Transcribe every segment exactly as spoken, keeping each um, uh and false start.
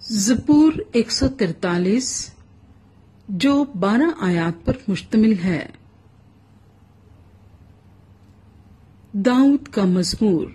زبور ایک سو ترتالیس جو بارہ آیات پر مشتمل ہے۔ داؤد کا مزمور۔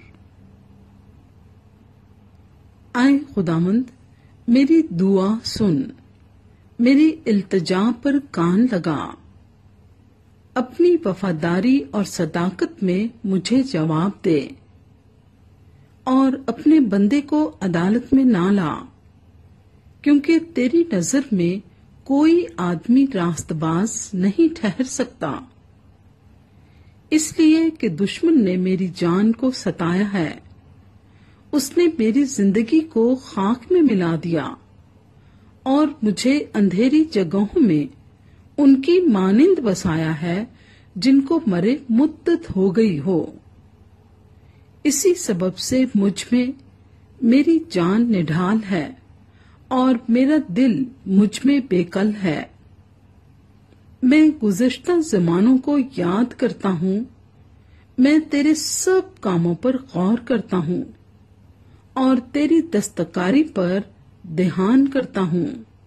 اے خداوند میری دعا سن، میری التجا پر کان لگا، اپنی وفاداری اور صداقت میں مجھے جواب دے، اور اپنے بندے کو عدالت میں نہ لا، کیونکہ تیری نظر میں کوئی آدمی راست باز نہیں ٹھہر سکتا، اس لیے کہ دشمن نے میری جان کو ستایا ہے، اس نے میری زندگی کو خاک میں ملا دیا، اور مجھے اندھیری جگہوں میں ان کی مانند بسایا ہے جن کو مرے مدت ہو گئی ہو۔ اسی سبب سے مجھ میں میری جان نڈھال ہے، اور میرا دل مجھ میں بے کل ہے۔ میں گزشتہ زمانوں کو یاد کرتا ہوں، میں تیرے سب کاموں پر غور کرتا ہوں، اور تیری دستکاری پر دھیان کرتا ہوں۔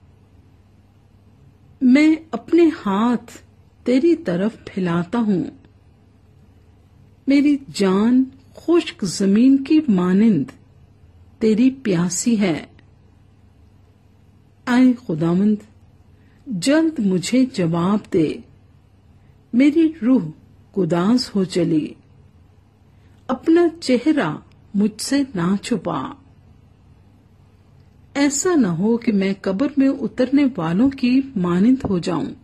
میں اپنے ہاتھ تیری طرف پھیلاتا ہوں، میری جان خشک زمین کی مانند تیری پیاسی ہے۔ اے خداوند جلد مجھے جواب دے، میری روح گداز ہو چلی، اپنا چہرہ مجھ سے نہ چھپا۔ ایسا نہ ہو کہ میں قبر میں اترنے والوں کی مانند ہو جاؤں۔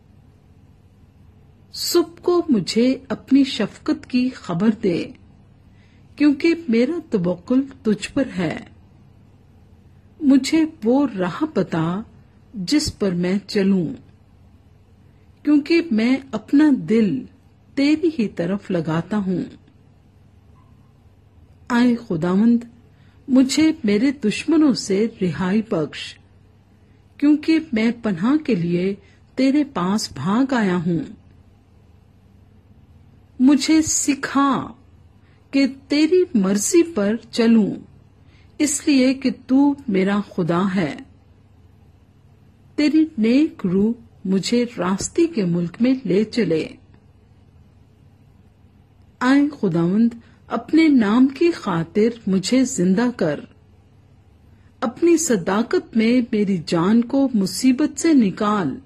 صبح کو مجھے اپنی شفقت کی خبر دے، کیونکہ میرا توکل تجھ پر ہے۔ مجھے وہ راہ بتا جس پر میں چلوں، کیونکہ میں اپنا دل تیری ہی طرف لگاتا ہوں۔ اے خداوند مجھے میرے دشمنوں سے رہائی بخش، کیونکہ میں پناہ کے لیے تیرے پاس بھاگ آیا ہوں۔ مجھے سکھا کہ تیری مرضی پر چلوں، اس لیے کہ تو میرا خدا ہے۔ تیری نیک روح مجھے راستی کے ملک میں لے چلے۔ اے خداوند اپنے نام کی خاطر مجھے زندہ کر، اپنی صداقت میں میری جان کو مصیبت سے نکال،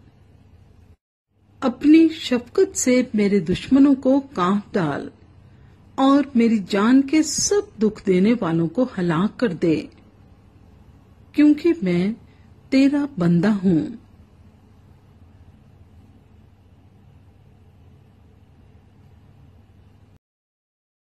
اپنی شفقت سے میرے دشمنوں کو کاٹ ڈال، اور میری جان کے سب دکھ دینے والوں کو ہلاک کر دے، کیونکہ میں تیرا بندہ ہوں۔